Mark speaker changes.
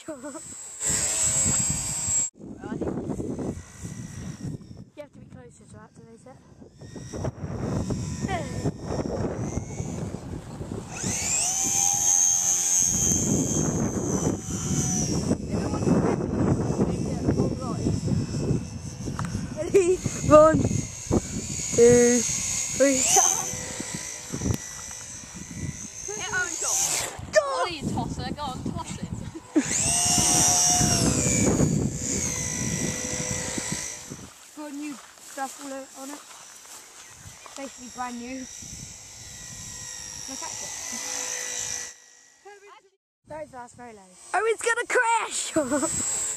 Speaker 1: You have to be closer to activate it. Ready? 1, 2, 3.
Speaker 2: Hit own shot.
Speaker 1: Go!
Speaker 2: What are you, tosser? Go on, toss it.
Speaker 1: Got new stuff all on it. Basically brand new. Look at it. Don't fast very low. Oh, it's gonna crash!